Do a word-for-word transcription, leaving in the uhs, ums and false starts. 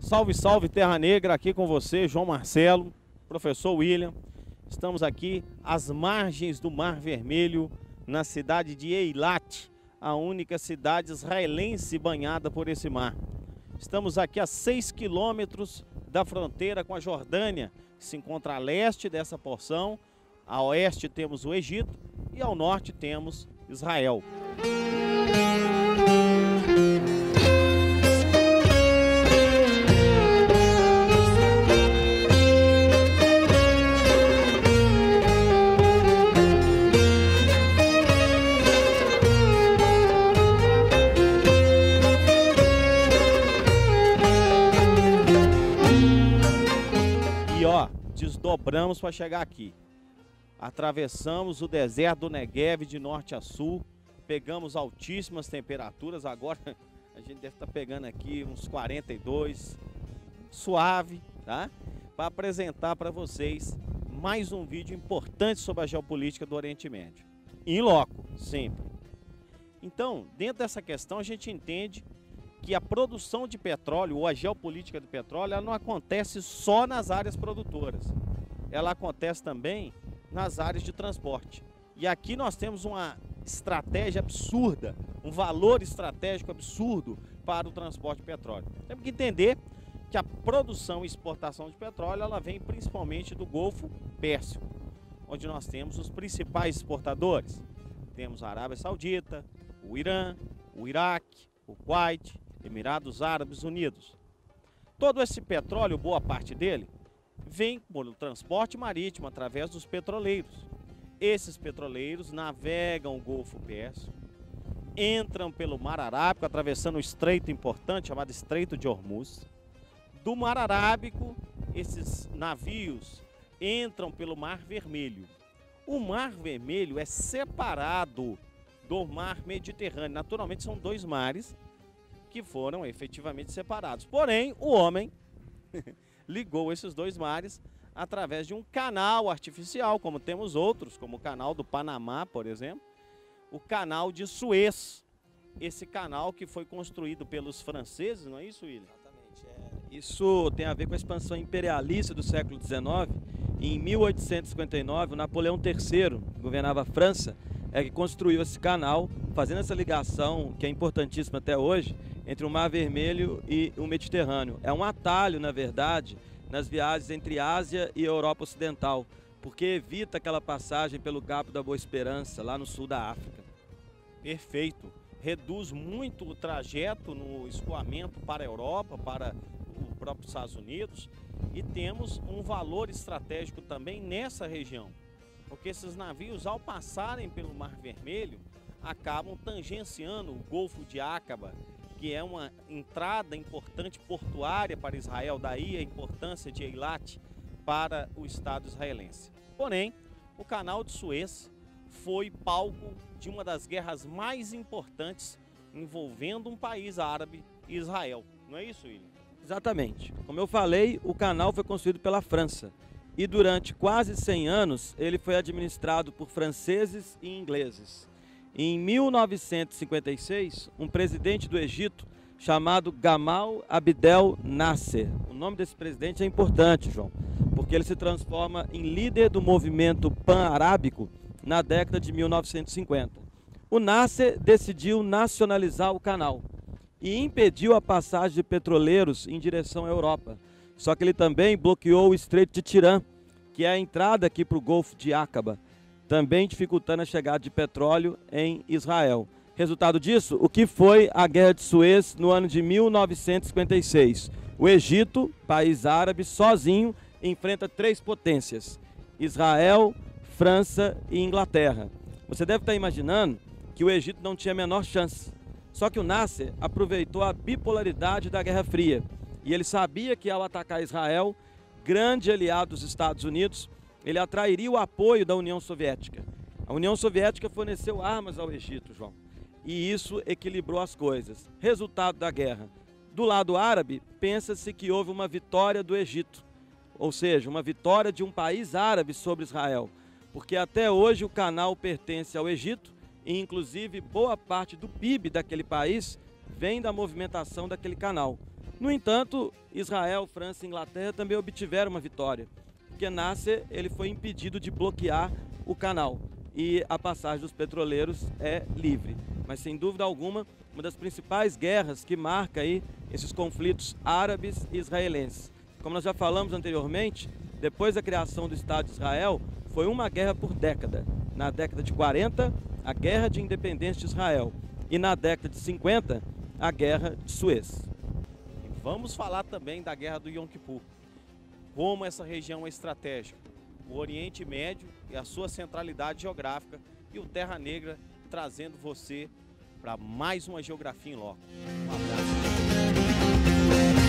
Salve, salve Terra Negra, aqui com você, João Marcelo, professor William. Estamos aqui às margens do Mar Vermelho, na cidade de Eilat, a única cidade israelense banhada por esse mar. Estamos aqui a seis quilômetros da fronteira com a Jordânia, que se encontra a leste dessa porção. A oeste temos o Egito e ao norte temos Israel. E ó, desdobramos para chegar aqui. Atravessamos o deserto do Negev de norte a sul, pegamos altíssimas temperaturas, agora a gente deve estar pegando aqui uns quarenta e dois, suave, tá? Para apresentar para vocês mais um vídeo importante sobre a geopolítica do Oriente Médio. Em loco, sempre. Então, dentro dessa questão, a gente entende que a produção de petróleo, ou a geopolítica do petróleo, ela não acontece só nas áreas produtoras. Ela acontece também nas áreas de transporte. E aqui nós temos uma estratégia absurda, um valor estratégico absurdo para o transporte de petróleo. Temos que entender que a produção e exportação de petróleo, ela vem principalmente do Golfo Pérsico, onde nós temos os principais exportadores. Temos a Arábia Saudita, o Irã, o Iraque, o Kuwait, Emirados Árabes Unidos. Todo esse petróleo, boa parte dele, vem pelo transporte marítimo através dos petroleiros. Esses petroleiros navegam o Golfo Pérsico, entram pelo Mar Arábico, atravessando um estreito importante chamado Estreito de Hormuz. Do Mar Arábico, esses navios entram pelo Mar Vermelho. O Mar Vermelho é separado do Mar Mediterrâneo. Naturalmente são dois mares que foram efetivamente separados. Porém, o homem ligou esses dois mares através de um canal artificial, como temos outros, como o canal do Panamá, por exemplo, o canal de Suez. Esse canal que foi construído pelos franceses, não é isso, William? Exatamente. É. Isso tem a ver com a expansão imperialista do século dezenove. Em mil oitocentos e cinquenta e nove, o Napoleão terceiro, que governava a França, é que construiu esse canal, fazendo essa ligação, que é importantíssima até hoje, entre o Mar Vermelho e o Mediterrâneo. É um atalho, na verdade, nas viagens entre Ásia e Europa Ocidental, porque evita aquela passagem pelo Cabo da Boa Esperança, lá no sul da África. Perfeito. Reduz muito o trajeto no escoamento para a Europa, para o próprio Estados Unidos, e temos um valor estratégico também nessa região, porque esses navios, ao passarem pelo Mar Vermelho, acabam tangenciando o Golfo de Aqaba, que é uma entrada importante portuária para Israel, daí a importância de Eilat para o Estado israelense. Porém, o canal de Suez foi palco de uma das guerras mais importantes envolvendo um país árabe e Israel. Não é isso, William? Exatamente. Como eu falei, o canal foi construído pela França e durante quase cem anos ele foi administrado por franceses e ingleses. Em mil novecentos e cinquenta e seis, um presidente do Egito chamado Gamal Abdel Nasser. O nome desse presidente é importante, João, porque ele se transforma em líder do movimento pan-arábico na década de mil novecentos e cinquenta. O Nasser decidiu nacionalizar o canal e impediu a passagem de petroleiros em direção à Europa. Só que ele também bloqueou o Estreito de Tirã, que é a entrada aqui para o Golfo de Aqaba, também dificultando a chegada de petróleo em Israel. Resultado disso, o que foi a Guerra de Suez no ano de mil novecentos e cinquenta e seis? O Egito, país árabe, sozinho, enfrenta três potências: Israel, França e Inglaterra. Você deve estar imaginando que o Egito não tinha a menor chance. Só que o Nasser aproveitou a bipolaridade da Guerra Fria. E ele sabia que ao atacar Israel, grande aliado dos Estados Unidos, ele atrairia o apoio da União Soviética. A União Soviética forneceu armas ao Egito, João. E isso equilibrou as coisas. Resultado da guerra. Do lado árabe, pensa-se que houve uma vitória do Egito. Ou seja, uma vitória de um país árabe sobre Israel. Porque até hoje o canal pertence ao Egito e inclusive boa parte do P I B daquele país vem da movimentação daquele canal. No entanto, Israel, França e Inglaterra também obtiveram uma vitória, porque Nasser ele foi impedido de bloquear o canal e a passagem dos petroleiros é livre. Mas sem dúvida alguma, uma das principais guerras que marca aí esses conflitos árabes e israelenses. Como nós já falamos anteriormente, depois da criação do Estado de Israel, foi uma guerra por década. Na década de quarenta, a Guerra de Independência de Israel, e na década de cinquenta, a Guerra de Suez. E vamos falar também da Guerra do Yom Kippur. Como essa região é estratégica, o Oriente Médio e a sua centralidade geográfica, e o Terra Negra trazendo você para mais uma Geografia em Loco. Um abraço.